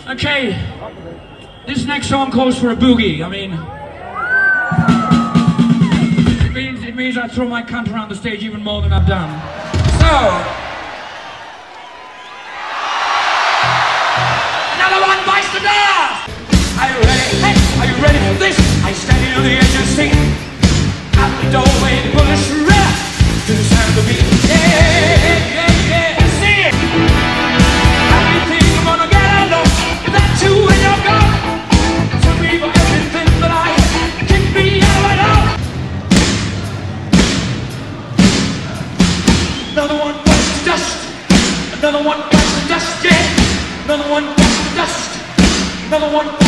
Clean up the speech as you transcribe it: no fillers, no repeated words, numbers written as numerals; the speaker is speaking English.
Okay, this next song calls for a boogie. I mean, it means I throw my cunt around the stage even more than I've done. So, another one bites the dust. Are you ready? Hey, are you ready for this? I stand here on the edge of the seat, at the doorway, the bullish rap to the sound of the beat. Yeah. See it. Everything I'm gonna get along. That you when you're gone. To me for everything that I can be all I know. Another one bites the dust. Another one bites the dust. Yeah. Another one bites the dust. Another one.